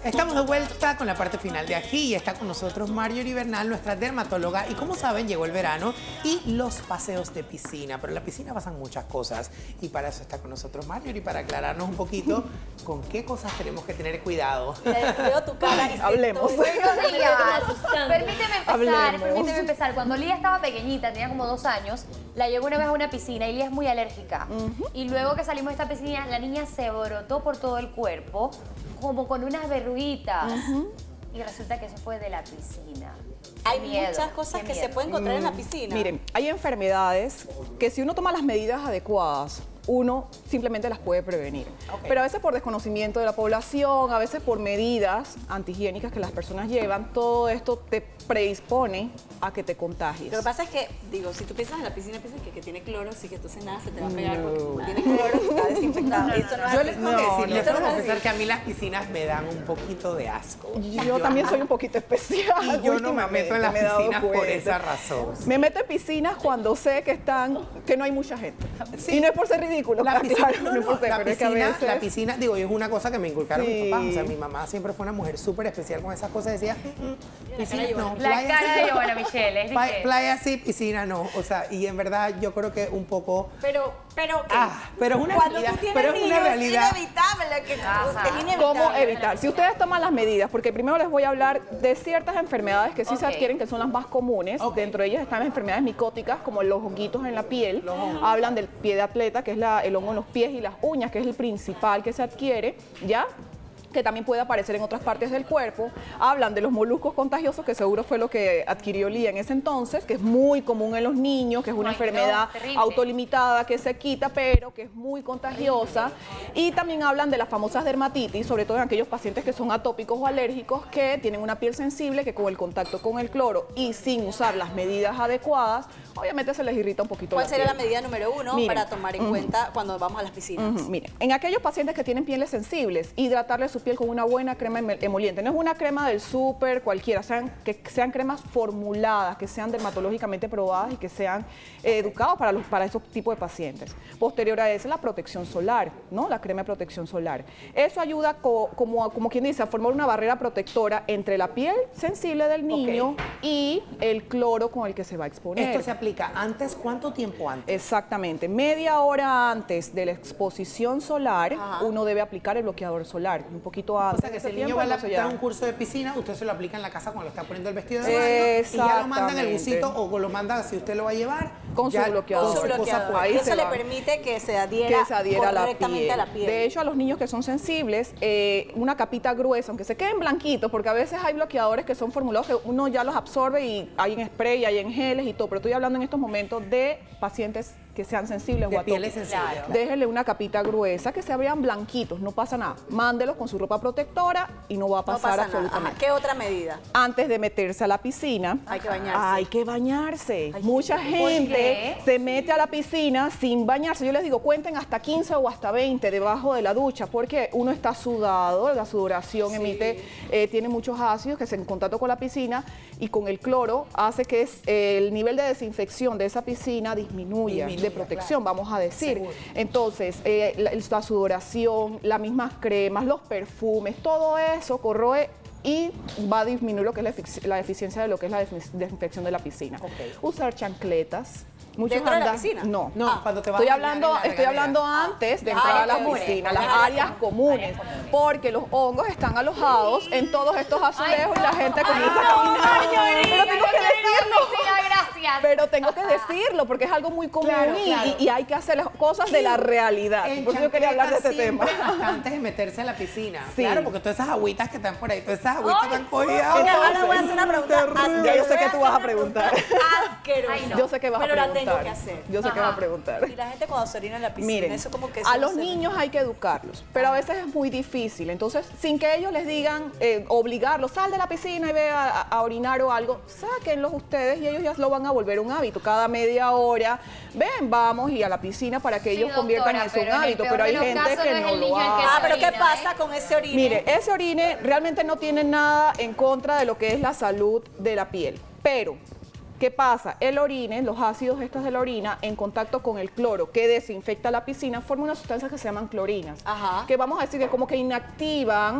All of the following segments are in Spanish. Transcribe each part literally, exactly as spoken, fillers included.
Estamos de vuelta con la parte final de aquí y está con nosotros Marjorie Bernal, nuestra dermatóloga. Y como saben, llegó el verano y los paseos de piscina. Pero en la piscina pasan muchas cosas y para eso está con nosotros Marjorie, para aclararnos un poquito con qué cosas tenemos que tener cuidado. Veo tu cara y hablemos. Buenos días. Permíteme empezar, Hablemos. permíteme empezar. Cuando Lía estaba pequeñita, tenía como dos años, la llevo una vez a una piscina y Lía es muy alérgica. Uh-huh. Y luego que salimos de esta piscina, la niña se brotó por todo el cuerpo, como con unas verruguitas. Uh-huh. Y resulta que eso fue de la piscina. Hay miedo, muchas cosas que miedo. se pueden encontrar Mm, en la piscina. Miren, hay enfermedades que si uno toma las medidas adecuadas, uno simplemente las puede prevenir. Okay. Pero a veces por desconocimiento de la población, a veces por medidas antihigiénicas que las personas llevan, todo esto te predispone a que te contagies. Lo que pasa es que, digo, si tú piensas en la piscina, piensas que, que tiene cloro, así que entonces nada se te va a pegar porque como tiene cloro, está desinfectado. Eso no es Yo así. les tengo No, que decir, no, les tengo que no es confesar así. que a mí las piscinas me dan un poquito de asco. Yo, yo también soy un poquito especial. Y yo no me meto en las me he dado piscinas por cuenta. esa razón. Me meto en piscinas cuando sé que están, que no hay mucha gente. Sí. Y no es por ser ridículo, La piscina, claro, no, no es por no, ser, la pero es que a piscina, veces- la piscina, digo, es una cosa que me inculcaron Sí. mis papás. O sea, mi mamá siempre fue una mujer súper especial con esas cosas. Decía, mm, mm, piscina no, La playa cara sí. de Giovanna Michelle, es de Pa- que- Playa sí, piscina no. O sea, y en verdad yo creo que un poco... Pero, pero, ¿qué? Ah, pero es una Cuando realidad, tú tienes pero es una niños, realidad. es inevitable que Ajá. es inevitable. ¿Cómo evitar? Si ustedes toman las medidas, porque primero les voy a hablar de ciertas enfermedades que sí Ok. se adquieren, que son las más comunes. Ok. Dentro de ellas están las enfermedades micóticas, como los honguitos en la piel. Hablan del pie de atleta, que es la, el hongo en los pies, y las uñas, que es el principal que se adquiere, ¿ya?, que también puede aparecer en otras partes del cuerpo. Hablan de los moluscos contagiosos, que seguro fue lo que adquirió Lía en ese entonces, que es muy común en los niños, que es una Ay, no, enfermedad terrible. autolimitada que se quita, pero que es muy contagiosa. Y también hablan de las famosas dermatitis, sobre todo en aquellos pacientes que son atópicos o alérgicos, que tienen una piel sensible, que con el contacto con el cloro y sin usar las medidas adecuadas, obviamente se les irrita un poquito ¿Cuál la sería piel. la medida número uno Miren, para tomar en ujú. cuenta cuando vamos a las piscinas? Ujú, miren, en aquellos pacientes que tienen pieles sensibles, hidratarle su piel con una buena crema em- emoliente. No es una crema del súper cualquiera, sean, que sean cremas formuladas, que sean dermatológicamente probadas y que sean eh, educados para, los, para esos tipos de pacientes. Posterior a eso, la protección solar, ¿no? La crema de protección solar. Eso ayuda, co- como, como quien dice, a formar una barrera protectora entre la piel sensible del niño Ok. y el cloro con el que se va a exponer. Esto se aplica antes, ¿cuánto tiempo antes? Exactamente. Media hora antes de la exposición solar, Ajá. uno debe aplicar el bloqueador solar. Un poquito O antes. sea, que de si ese el niño tiempo, va a entonces dar ya- un curso de piscina, usted se lo aplica en la casa cuando le está poniendo el vestido de baño y ya lo manda en el busito o lo manda si usted lo va a llevar. Con su ya bloqueador. Con su cosa bloqueador. puesta. Ahí Y eso se le va. permite que se adhiera, que se adhiera a la correctamente piel. a la piel. De hecho, a los niños que son sensibles, eh, una capita gruesa, aunque se queden blanquitos, porque a veces hay bloqueadores que son formulados que uno ya los absorbe y hay en spray, hay en geles y todo, pero estoy hablando en estos momentos de pacientes que sean sensibles De o pieles atópicos. sensibles, Claro. claro. Déjenle una capita gruesa, que se vean blanquitos, no pasa nada. Mándelos con su ropa protectora y no va a No pasar pasa nada. absolutamente. Ajá. ¿Qué otra medida? Antes de meterse a la piscina, Hay que bañarse. Hay que bañarse. Ay, Mucha ¿por gente qué? se mete a la piscina sin bañarse. Yo les digo, cuenten hasta quince o hasta veinte debajo de la ducha, porque uno está sudado, la sudoración emite, eh, tiene muchos ácidos que se en contacto con la piscina y con el cloro hace que es, eh, el nivel de desinfección de esa piscina disminuya, Disminuya, de protección, claro. vamos a decir. Seguro. Entonces, eh, la, la sudoración, las mismas cremas, los perfumes, todo eso corroe y va a disminuir lo que es la, efic- la eficiencia de lo que es la desinf- desinfección de la piscina. Ok. Usar chancletas. Muchos ¿Dentro de la andan- piscina? No. No, Ah, cuando te vas Estoy a bañar hablando, en la estoy regadera. hablando antes de Ah, entrar a áreas la comunes, piscina, las las áreas áreas comunes, porque los hongos están alojados en todos estos azulejos y la gente comienza a caminar. Pero tengo que decirlo. Gracias. Pero tengo que decirlo porque es algo muy común Claro, y, claro. y- y hay que hacer las cosas de la realidad. En Por eso yo quería hablar de este chancletas tema. siempre hasta antes de meterse a la piscina. Sí. Claro, porque todas esas agüitas que están por ahí, todas esas agüitas están cogidas. Ok, ahora Entonces, voy a hacer una pregunta. Ya yo sé que tú vas a Voy hacer una preguntar. pregunta asquerosa. Ay, no. Yo sé que vas Pero a la preguntar. tengo que hacer. Yo sé que Ajá. vas a preguntar. Y la gente cuando se orina en la piscina, Miren, eso como que... eso a no los se- niños hay que educarlos, pero a veces es muy difícil. Entonces, sin que ellos les digan, eh, obligarlos, sal de la piscina y ve a, a orinar o algo, sáquenlos ustedes y ellos ya lo van a volver un hábito. Cada media hora, ven, vamos y a la piscina para que Sí, ellos conviertan doctora, eso en pero en el hábito. peor Pero hay de los gente casos que no es no el lo niño el que hace. Ah, pero ¿qué orina, pasa ¿eh? con ese orine? Mire, ese orine realmente no tiene nada en contra de lo que es la salud de la piel, pero ¿qué pasa? El orine, los ácidos estos de la orina, en contacto con el cloro que desinfecta la piscina, forman unas sustancias que se llaman clorinas, Ajá. que vamos a decir que como que inactivan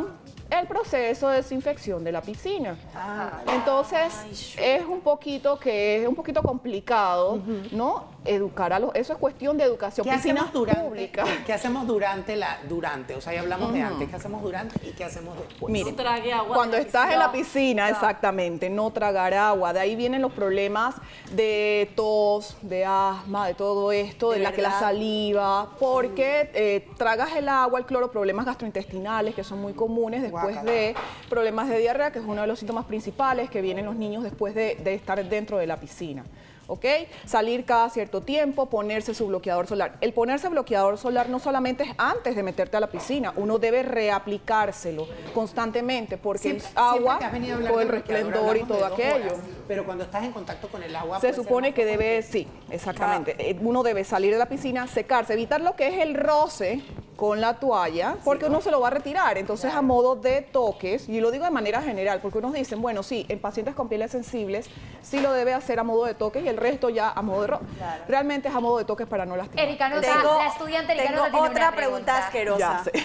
el proceso de desinfección de la piscina. Ah, Entonces, es un poquito que es un poquito complicado, uh-huh. ¿no? Educar a los, eso es cuestión de educación. ¿Qué Piscinas hacemos durante? públicas. ¿Qué hacemos durante la durante? O sea, ya hablamos uh-huh. de antes. ¿Qué hacemos durante y qué hacemos después? Mire, no trague agua cuando la estás en la piscina, exactamente, no tragar agua. De ahí vienen los problemas de tos, de asma, de todo esto, de, de la que la saliva, porque eh, tragas el agua, el cloro, problemas gastrointestinales que son muy comunes después Guácala. de problemas de diarrea, que es uno de los síntomas principales que vienen los niños después de, de estar dentro de la piscina. ¿Ok? Salir cada cierto tiempo, ponerse su bloqueador solar. El ponerse bloqueador solar no solamente es antes de meterte a la piscina, uno debe reaplicárselo constantemente porque siempre, el agua, todo el resplendor y todo aquello. Horas, pero cuando estás en contacto con el agua... Se supone que debe, sí, exactamente. Ah. Uno debe salir de la piscina, secarse, evitar lo que es el roce con la toalla, porque sí, uno se lo va a retirar. Entonces, claro, a modo de toques, y lo digo de manera general, porque unos dicen, bueno, sí, en pacientes con pieles sensibles, sí lo debe hacer a modo de toques y el resto ya a modo de roce. Claro. Realmente es a modo de toques para no lastimar. Erika, no, tengo, la estudiante Erika tengo no tiene otra una pregunta asquerosa. Ya sé.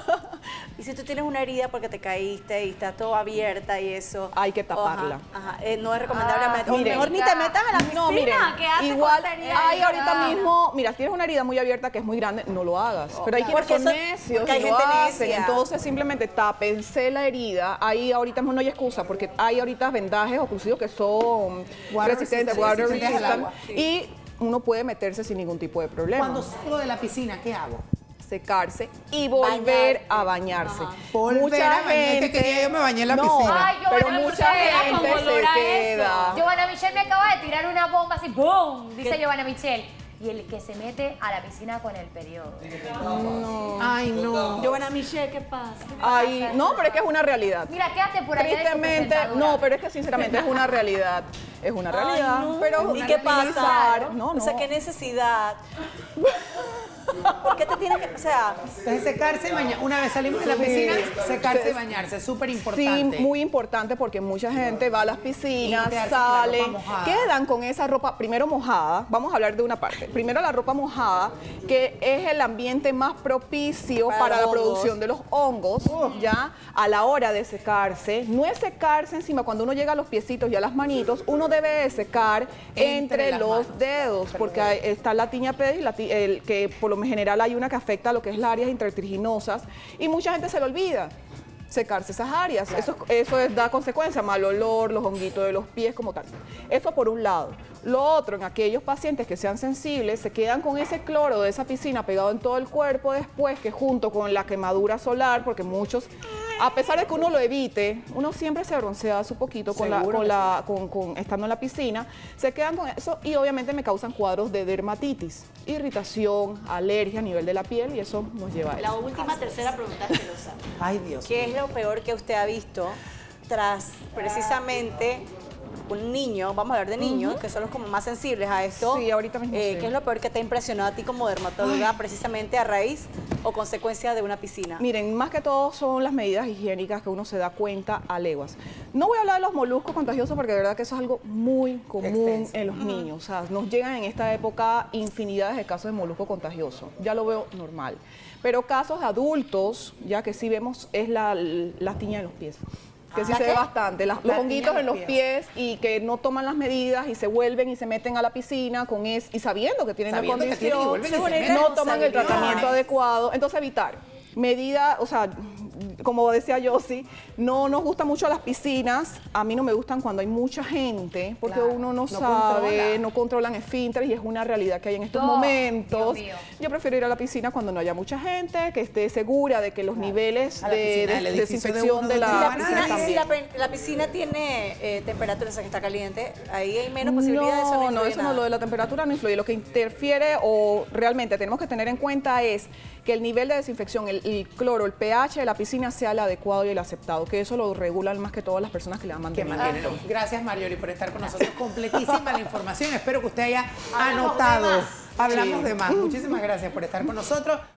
Y si tú tienes una herida porque te caíste y está todo abierta y eso... Hay que taparla. Ajá, ajá. Eh, no es recomendable... Ah, o mejor ni te metas a la piscina. No, miren, ¿Qué haces igual con esa herida? hay ahorita mismo... Mira, si tienes una herida muy abierta que es muy grande, no lo hagas. Oh, pero hay claro. quienes son eso, necios hay y gente lo hacen. necia. Entonces, simplemente tápense la herida. Ahí ahorita mismo no hay excusa, porque hay ahorita vendajes oclusivos que son water resistentes, resistant, water resistentes al resistant, agua. sí. Y uno puede meterse sin ningún tipo de problema. Cuando salgo de la piscina, ¿qué hago? Secarse y volver Bañarte. a bañarse. Ajá. Volver mucha a bañarse, gente que quería yo me bañé en la no, piscina. Ay, pero Giovanna mucha Michelle, gente con olor se a queda. eso. Giovanna Michelle me acaba de tirar una bomba así, ¡boom! Dice ¿Qué? Giovanna Michelle. Y el que se mete a la piscina con el periodo. No. Ay, no. Giovanna Michelle, ¿qué pasa? ¿Qué Ay, pasa? no, pero es que es una realidad. Mira, quédate por allá. Tristemente, no, pero es que sinceramente es una realidad. Es una realidad. Ay, no. Pero ¿Y qué pasa? No, no. O sea, ¿qué necesidad? ¿Por qué te tienes que...? O sea... Entonces, secarse y bañarse. Una vez salimos de la piscina, secarse y bañarse. Súper importante. Sí, muy importante porque mucha gente va a las piscinas, quedarse con la salen, ropa mojada. quedan con esa ropa, primero mojada. Vamos a hablar de una parte. Primero la ropa mojada, que es el ambiente más propicio para, para la hongos. producción de los hongos, ya a la hora de secarse. No es secarse encima, cuando uno llega a los piecitos y a las manitos, uno debe de secar entre, Entre los manos. dedos, porque hay- está la tiña pedis, la ti- el, que por lo general hay una que afecta a lo que es las áreas intertriginosas y mucha gente se le olvida secarse esas áreas. Eso, eso es, da consecuencia, mal olor, los honguitos de los pies como tal. Eso por un lado. Lo otro, en aquellos pacientes que sean sensibles, se quedan con ese cloro de esa piscina pegado en todo el cuerpo después, que junto con la quemadura solar, porque muchos, a pesar de que uno lo evite, uno siempre se broncea su poquito con la, Seguro con que la, con, con- estando en la piscina, se quedan con eso y obviamente me causan cuadros de dermatitis, irritación, alergia a nivel de la piel y eso nos lleva a La eso. última, tercera pregunta asquerosa. Ay, Dios. ¿Qué es lo peor que usted ha visto tras precisamente un niño, vamos a hablar de niños, que son los como más sensibles a esto? Sí, ahorita mismo eh, sí. ¿Qué es lo peor que te ha impresionado a ti como dermatóloga precisamente a raíz o consecuencia de una piscina? Miren, más que todo son las medidas higiénicas que uno se da cuenta a leguas. No voy a hablar de los moluscos contagiosos porque de verdad que eso es algo muy común Extenso. en los niños. O sea, nos llegan en esta época infinidades de casos de molusco contagioso. Ya lo veo normal. Pero casos de adultos, ya que sí vemos, es la, la tiña de los pies. Que sí ¿La se qué? ve bastante, las- La los tiña honguitos de en los los pies y que no toman las medidas y se vuelven y se meten a la piscina con es, y sabiendo que tienen Sabiendo la que tienen y condición, vuelven y se no meten. toman el tratamiento Responsabilidades. adecuado. Entonces evitar. Medida, o sea, como decía Yossi, no nos gustan mucho las piscinas. A mí no me gustan cuando hay mucha gente, porque Claro, uno no, no sabe, controla. no controlan esfínteres y es una realidad que hay en estos No, momentos. Dios mío. Yo prefiero ir a la piscina cuando no haya mucha gente, que esté segura de que los niveles A la de, piscina de del edificio de desinfección uno de, no la se Si va la nadie. piscina piscina, si también. la, pe- la piscina tiene eh, temperatura, o sea, que está caliente, ahí hay menos posibilidad de eso. No, No, no, influye eso no, nada. lo de la temperatura no influye. Lo que interfiere o realmente tenemos que tener en cuenta es que el nivel de desinfección, el, el cloro, el pH de la piscina sea el adecuado y el aceptado, que eso lo regulan más que todas las personas que la han Que mantenido. mantienen. Gracias, Marjorie, por estar con nosotros. Completísima la información. Espero que usted haya Hablamos de anotado. más. Hablamos Sí. de más. Muchísimas gracias por estar con nosotros.